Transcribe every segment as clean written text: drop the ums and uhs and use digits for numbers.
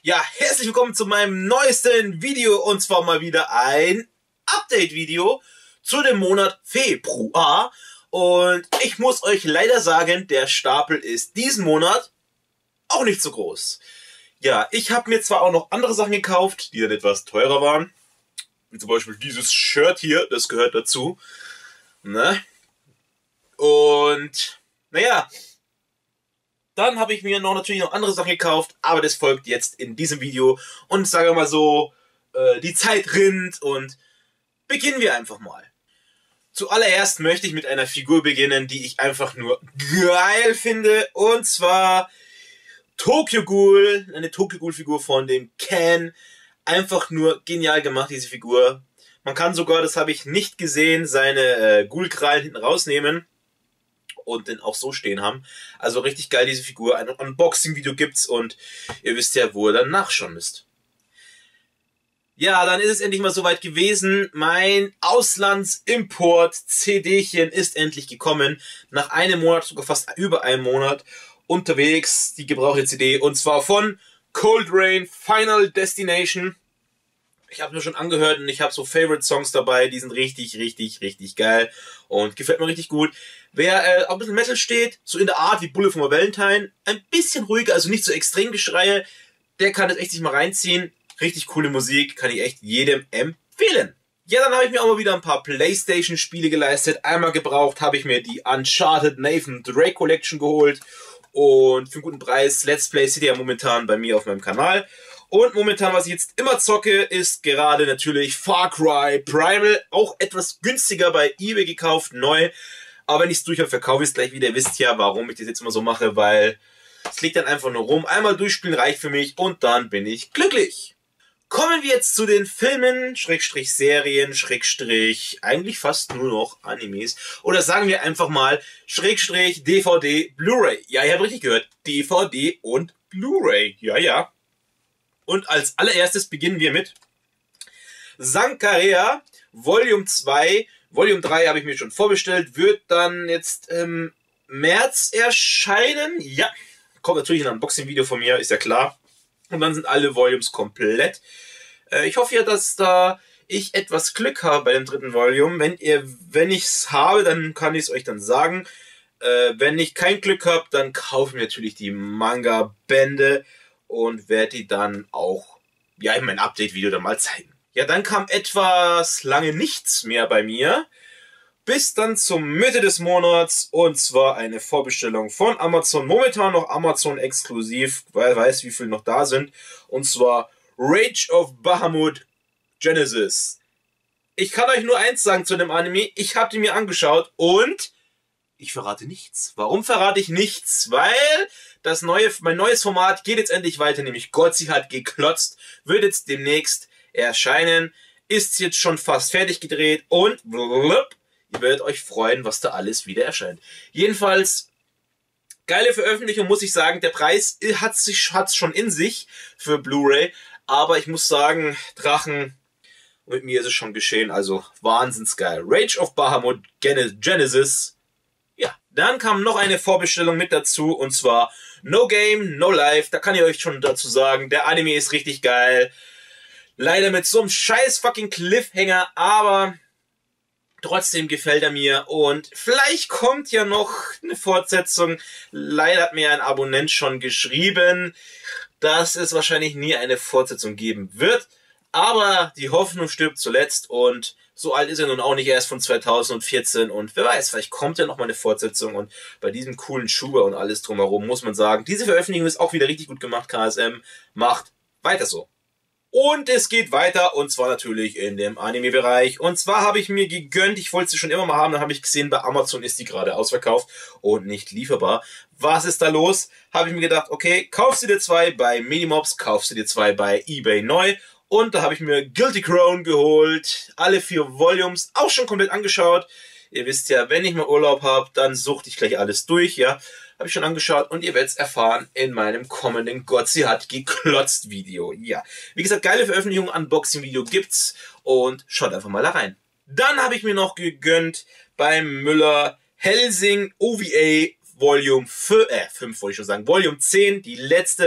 Ja, herzlich willkommen zu meinem neuesten Video und zwar mal wieder ein Update-Video zu dem Monat Februar. Und ich muss euch leider sagen, der Stapel ist diesen Monat auch nicht so groß. Ja, ich habe mir zwar auch noch andere Sachen gekauft, die dann etwas teurer waren. Wie zum Beispiel dieses Shirt hier, das gehört dazu. Ne? Und, naja, dann habe ich mir natürlich noch andere Sachen gekauft, aber das folgt jetzt in diesem Video. Und sage mal so, die Zeit rinnt und beginnen wir einfach mal. Zuallererst möchte ich mit einer Figur beginnen, die ich einfach nur geil finde. Und zwar Tokyo Ghoul, eine Tokyo Ghoul Figur von dem Ken. Einfach nur genial gemacht, diese Figur. Man kann sogar, das habe ich nicht gesehen, seine Ghoul-Krallen hinten rausnehmen und den auch so stehen haben. Also richtig geil, diese Figur. Ein Unboxing-Video gibt's und ihr wisst ja, wo ihr dann nachschauen müsst. Ja, dann ist es endlich mal soweit gewesen. Mein Auslandsimport-CDchen ist endlich gekommen. Nach einem Monat, sogar fast über einem Monat unterwegs, die gebrauchte CD. Und zwar von Cold Rain Final Destination. Ich habe mir schon angehört und ich habe so Favorite-Songs dabei, die sind richtig, richtig, richtig geil und gefällt mir richtig gut. Wer auf ein bisschen Metal steht, so in der Art wie Bullet for My Valentine, ein bisschen ruhiger, also nicht so extrem Geschreie, der kann das echt sich mal reinziehen. Richtig coole Musik, kann ich echt jedem empfehlen. Ja, dann habe ich mir auch mal wieder ein paar PlayStation-Spiele geleistet. Einmal gebraucht habe ich mir die Uncharted Nathan Drake Collection geholt und für einen guten Preis. Let's Play seht ihr ja momentan bei mir auf meinem Kanal. Und momentan, was ich jetzt immer zocke, ist gerade natürlich Far Cry Primal. Auch etwas günstiger bei eBay gekauft, neu. Aber wenn ich es durch habe, verkaufe ich es gleich wieder. Ihr wisst ja, warum ich das jetzt immer so mache, weil es liegt dann einfach nur rum. Einmal durchspielen reicht für mich und dann bin ich glücklich. Kommen wir jetzt zu den Filmen, Schrägstrich Serien, Schrägstrich eigentlich fast nur noch Animes. Oder sagen wir einfach mal Schrägstrich DVD, Blu-ray. Ja, ihr habt richtig gehört. DVD und Blu-ray. Ja, ja. Und als allererstes beginnen wir mit Sankarea Volume 2. Volume 3 habe ich mir schon vorbestellt. Wird dann jetzt im März erscheinen. Ja, kommt natürlich ein Unboxing-Video von mir, ist ja klar. Und dann sind alle Volumes komplett. Ich hoffe ja, dass da ich etwas Glück habe bei dem dritten Volume. Wenn ich es habe, dann kann ich es euch dann sagen. Wenn ich kein Glück habe, dann kaufe ich mir natürlich die Manga-Bände und werde die dann auch, ja, in meinem Update-Video dann mal zeigen. Ja, dann kam etwas lange nichts mehr bei mir. Bis dann zur Mitte des Monats und zwar eine Vorbestellung von Amazon. Momentan noch Amazon exklusiv, weil weiß, wie viel noch da sind. Und zwar Rage of Bahamut Genesis. Ich kann euch nur eins sagen zu dem Anime. Ich habe die mir angeschaut und ich verrate nichts. Warum verrate ich nichts? Weil mein neues Format geht jetzt endlich weiter, nämlich Gotzi hat geklotzt, wird jetzt demnächst erscheinen, ist jetzt schon fast fertig gedreht und blub, ihr werdet euch freuen, was da alles wieder erscheint. Jedenfalls, geile Veröffentlichung, muss ich sagen. Der Preis hat's schon in sich für Blu-ray, aber ich muss sagen, Drachen, mit mir ist es schon geschehen, also wahnsinnsgeil. Rage of Bahamut Genesis. Ja, dann kam noch eine Vorbestellung mit dazu und zwar No Game, No Life. Da kann ich euch schon dazu sagen, der Anime ist richtig geil. Leider mit so einem scheiß fucking Cliffhanger, aber trotzdem gefällt er mir und vielleicht kommt ja noch eine Fortsetzung. Leider hat mir ein Abonnent schon geschrieben, dass es wahrscheinlich nie eine Fortsetzung geben wird. Aber die Hoffnung stirbt zuletzt und so alt ist er nun auch nicht, erst von 2014 und wer weiß, vielleicht kommt ja noch mal eine Fortsetzung und bei diesem coolen Schuber und alles drumherum muss man sagen, diese Veröffentlichung ist auch wieder richtig gut gemacht, KSM, macht weiter so. Und es geht weiter und zwar natürlich in dem Anime-Bereich und zwar habe ich mir gegönnt, ich wollte sie schon immer mal haben, dann habe ich gesehen, bei Amazon ist die gerade ausverkauft und nicht lieferbar. Was ist da los? Habe ich mir gedacht, okay, kaufst du dir 2 bei Minimobs, kaufst du dir 2 bei eBay neu. Und da habe ich mir Guilty Crown geholt, alle 4 Volumes, auch schon komplett angeschaut. Ihr wisst ja, wenn ich mal Urlaub habe, dann suchte ich gleich alles durch, ja. Habe ich schon angeschaut und ihr werdet es erfahren in meinem kommenden Gotzi hat geklotzt Video. Ja, wie gesagt, geile Veröffentlichung, Unboxing-Video gibt's und schaut einfach mal da rein. Dann habe ich mir noch gegönnt beim Müller Hellsing OVA Volume 5, wollte ich schon sagen, Volume 10, die letzte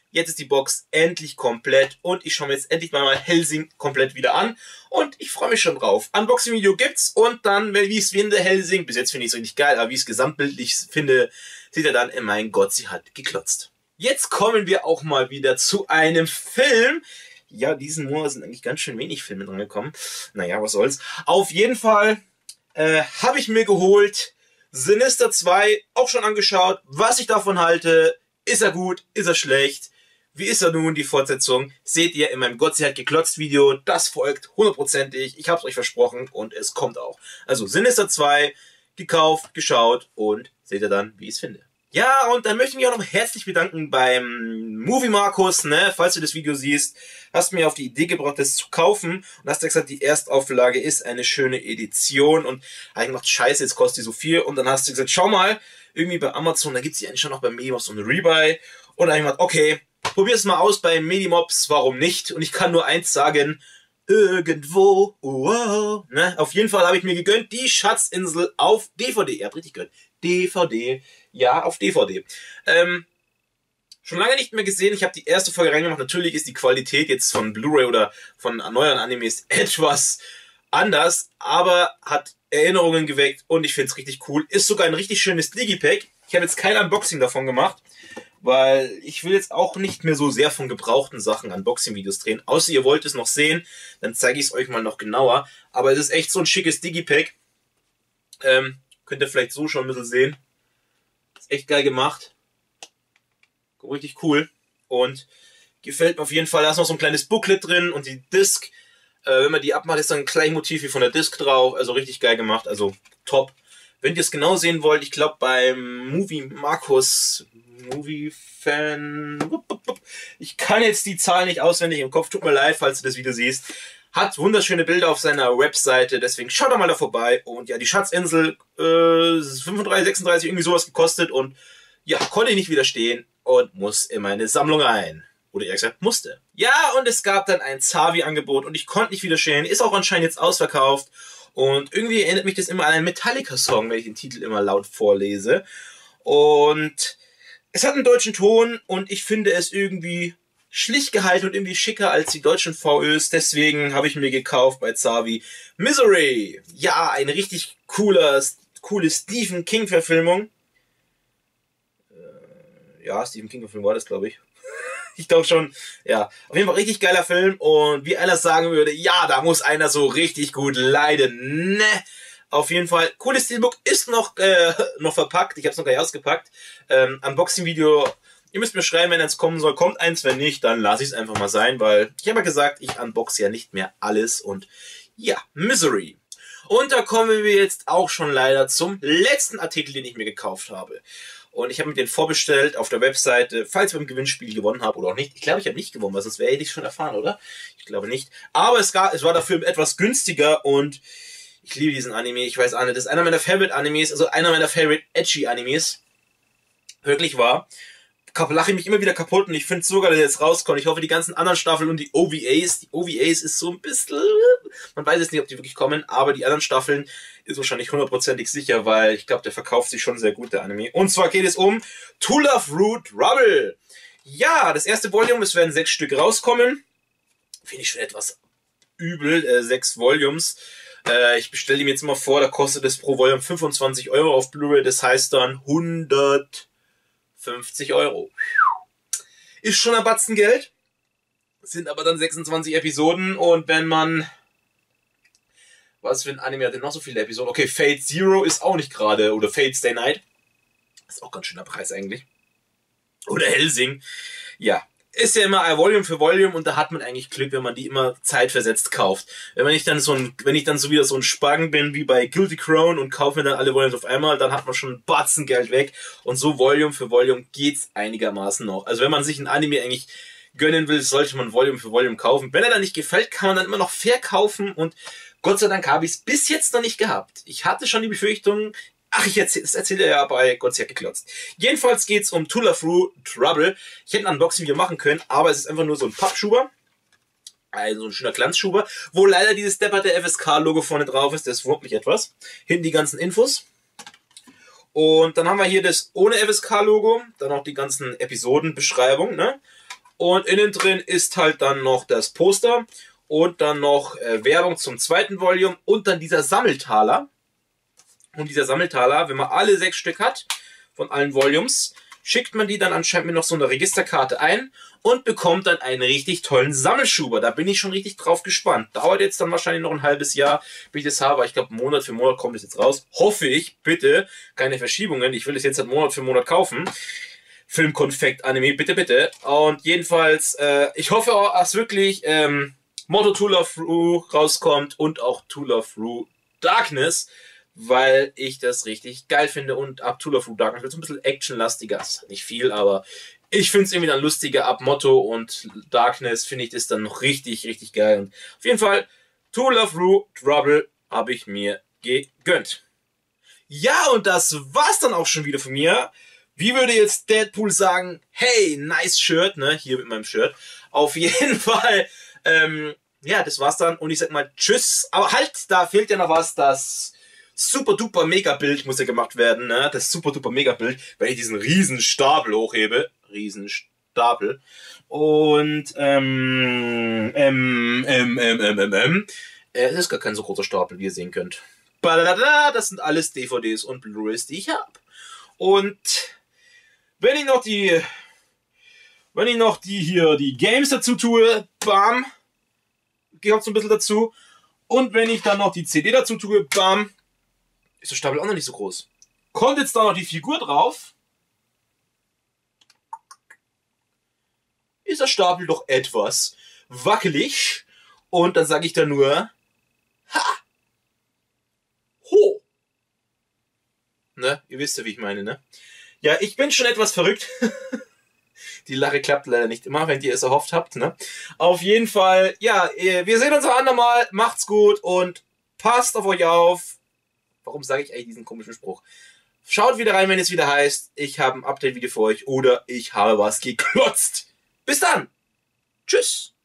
Jetzt ist die Box endlich komplett und ich schaue mir jetzt endlich mal Hellsing komplett wieder an und ich freue mich schon drauf. Unboxing-Video gibt's und dann, wie ich es finde, Hellsing, bis jetzt finde ich es richtig geil, aber wie ich es gesamtbildlich finde, seht ihr dann, mein Gott, sie hat geklotzt. Jetzt kommen wir auch mal wieder zu einem Film. Ja, diesen Monat sind eigentlich ganz schön wenig Filme dran gekommen. Naja, was soll's. Auf jeden Fall habe ich mir geholt Sinister 2, auch schon angeschaut, was ich davon halte. Ist er gut? Ist er schlecht? Wie ist er nun, die Fortsetzung? Seht ihr in meinem Gott, sie hat geklotzt Video. Das folgt hundertprozentig. Ich habe es euch versprochen und es kommt auch. Also Sinister 2, gekauft, geschaut und seht ihr dann, wie ich es finde. Ja, und dann möchte ich mich auch noch herzlich bedanken beim Movie Markus, ne, falls du das Video siehst, hast mir auf die Idee gebracht, das zu kaufen und hast ja gesagt, die Erstauflage ist eine schöne Edition und habe ich gemacht, scheiße, jetzt kostet die so viel und dann hast du gesagt, schau mal, irgendwie bei Amazon, da gibt's die eigentlich schon noch bei Medimobs so eine Rebuy und dann habe ich gemacht, okay, probier's mal aus bei Medimobs, warum nicht? Und ich kann nur eins sagen, irgendwo, wow, ne, auf jeden Fall habe ich mir gegönnt, die Schatzinsel auf DVD, ihr habt richtig gehört, DVD, ja, auf DVD. Schon lange nicht mehr gesehen. Ich habe die erste Folge reingemacht. Natürlich ist die Qualität jetzt von Blu-ray oder von neueren Animes etwas anders, aber hat Erinnerungen geweckt und ich finde es richtig cool. Ist sogar ein richtig schönes Digipack. Ich habe jetzt kein Unboxing davon gemacht, weil ich will jetzt auch nicht mehr so sehr von gebrauchten Sachen Unboxing-Videos drehen. Außer ihr wollt es noch sehen, dann zeige ich es euch mal noch genauer. Aber es ist echt so ein schickes Digipack. Könnt ihr vielleicht so schon ein bisschen sehen. Ist echt geil gemacht. Richtig cool. Und gefällt mir auf jeden Fall. Da ist noch so ein kleines Booklet drin und die Disc. Wenn man die abmacht, ist dann ein kleines Motiv wie von der Disc drauf. Also richtig geil gemacht. Also top. Wenn ihr es genau sehen wollt, ich glaube beim Movie Markus, Movie Fan, ich kann jetzt die Zahl nicht auswendig im Kopf. Tut mir leid, falls du das Video siehst. Hat wunderschöne Bilder auf seiner Webseite, deswegen schaut doch mal da vorbei. Und ja, die Schatzinsel 35, 36, irgendwie sowas gekostet und ja, konnte ich nicht widerstehen und muss in meine Sammlung rein. Oder eher gesagt, musste. Ja, und es gab dann ein Zavi-Angebot und ich konnte nicht widerstehen. Ist auch anscheinend jetzt ausverkauft. Und irgendwie erinnert mich das immer an einen Metallica-Song, wenn ich den Titel immer laut vorlese. Und es hat einen deutschen Ton und ich finde es irgendwie schlicht gehalten und irgendwie schicker als die deutschen VÖs. Deswegen habe ich mir gekauft bei Zavi Misery. Ja, eine richtig coole Stephen King-Verfilmung. Ja, Stephen King-Film war das, glaube ich. Ich glaube schon, ja. Auf jeden Fall richtig geiler Film und wie einer sagen würde, ja, da muss einer so richtig gut leiden. Ne? Auf jeden Fall, cooles Steelbook ist noch verpackt. Ich habe es noch gar nicht ausgepackt. Unboxing-Video, ihr müsst mir schreiben, wenn eins kommen soll. Kommt eins, wenn nicht, dann lasse ich es einfach mal sein, weil ich habe ja gesagt, ich unboxe ja nicht mehr alles und ja, Misery. Und da kommen wir jetzt auch schon leider zum letzten Artikel, den ich mir gekauft habe. Und ich habe mir den vorbestellt auf der Webseite, falls ich beim Gewinnspiel gewonnen habe oder auch nicht. Ich glaube, ich habe nicht gewonnen, weil sonst hätte ich schon erfahren, oder? Ich glaube nicht. Aber es war dafür etwas günstiger und ich liebe diesen Anime. Ich weiß auch nicht, das ist einer meiner Favorite-Animes, also einer meiner Favorite-Edgy-Animes. Wirklich wahr. Lache ich mich immer wieder kaputt und ich finde es sogar, dass er jetzt rauskommt. Ich hoffe, die ganzen anderen Staffeln und die OVAs ist so ein bisschen, man weiß jetzt nicht, ob die wirklich kommen, aber die anderen Staffeln ist wahrscheinlich hundertprozentig sicher, weil ich glaube, der verkauft sich schon sehr gut, der Anime. Und zwar geht es um To Love Root Rubble. Ja, das erste Volume, es werden 6 Stück rauskommen. Finde ich schon etwas übel, 6 Volumes. Ich bestelle ihm jetzt mal vor, da kostet es pro Volume 25 Euro auf Blu-ray, das heißt dann 150 Euro. Ist schon ein Batzen Geld. Sind aber dann 26 Episoden und wenn man... Was für ein Anime hat denn noch so viele Episoden? Okay, Fate Zero ist auch nicht gerade. Oder Fate Stay Night. Ist auch ganz schöner Preis eigentlich. Oder Hellsing. Ja. Ist ja immer Volume für Volume und da hat man eigentlich Glück, wenn man die immer zeitversetzt kauft. Wenn ich dann so wieder so ein Spagen bin wie bei Guilty Crown und kaufe mir dann alle Volumes auf einmal, dann hat man schon ein Batzen Geld weg. Und so Volume für Volume geht's einigermaßen noch. Also wenn man sich ein Anime eigentlich gönnen will, sollte man Volume für Volume kaufen. Wenn er dann nicht gefällt, kann man dann immer noch verkaufen und Gott sei Dank habe ich es bis jetzt noch nicht gehabt. Ich hatte schon die Befürchtung, das erzählt er ja bei Gott sei Dank geklotzt. Jedenfalls geht es um To Love Root Rubble. Ich hätte ein Unboxing-Video machen können, aber es ist einfach nur so ein Pappschuber. Also ein schöner Glanzschuber, wo leider dieses depperte FSK-Logo vorne drauf ist. Das wurmt mich etwas. Hinten die ganzen Infos. Und dann haben wir hier das ohne FSK-Logo. Dann auch die ganzen Episodenbeschreibungen, ne? Und innen drin ist halt dann noch das Poster und dann noch Werbung zum zweiten Volume und dann dieser Sammeltaler. Und dieser Sammeltaler, wenn man alle 6 Stück hat von allen Volumes, schickt man die dann anscheinend mit noch so einer Registerkarte ein und bekommt dann einen richtig tollen Sammelschuber. Da bin ich schon richtig drauf gespannt. Dauert jetzt dann wahrscheinlich noch ein halbes Jahr, bis ich das habe. Ich glaube, Monat für Monat kommt es jetzt raus. Hoffe ich, bitte, keine Verschiebungen. Ich will es jetzt halt Monat für Monat kaufen. Filmkonfekt Anime, bitte, bitte. Und jedenfalls, ich hoffe auch, dass wirklich Motto To Love Ru rauskommt und auch To Love Ru Darkness, weil ich das richtig geil finde und ab To Love Ru Darkness wird so ein bisschen actionlastiger. Das ist nicht viel, aber ich finde es irgendwie dann lustiger. Ab Motto und Darkness finde ich das dann noch richtig, richtig geil. Und auf jeden Fall, To Love Ru Trouble habe ich mir gegönnt. Ja, und das war's dann auch schon wieder von mir. Wie würde jetzt Deadpool sagen, hey, nice Shirt, ne, hier mit meinem Shirt. Auf jeden Fall, ja, das war's dann und ich sag mal tschüss. Aber halt, da fehlt ja noch was, das super duper Mega-Bild muss ja gemacht werden, ne, das super duper Mega-Bild, wenn ich diesen riesen Stapel hochhebe. Riesen Stapel. Und, es ist gar kein so großer Stapel, wie ihr sehen könnt. Das sind alles DVDs und Blu-rays, die ich habe. Und wenn ich noch die Games dazu tue, bam, kommt so ein bisschen dazu. Und wenn ich dann noch die CD dazu tue, bam, ist der Stapel auch noch nicht so groß. Kommt jetzt da noch die Figur drauf, ist der Stapel doch etwas wackelig. Und dann sage ich da nur, ha, ho. Ne, ihr wisst ja, wie ich meine, ne? Ja, ich bin schon etwas verrückt. Die Lache klappt leider nicht immer, wenn ihr es erhofft habt, ne? Auf jeden Fall, ja, wir sehen uns ein andermal. Macht's gut und passt auf euch auf. Warum sage ich eigentlich diesen komischen Spruch? Schaut wieder rein, wenn es wieder heißt, ich habe ein Update-Video für euch oder ich habe was geklotzt. Bis dann. Tschüss.